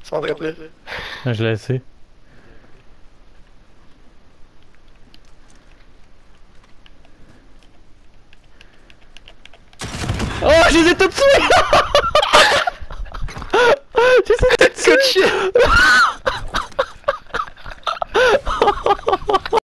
Sans rappeler. Je l'ai laissé. Oh, je les ai tous tués. Je les ai tous Coup de chien!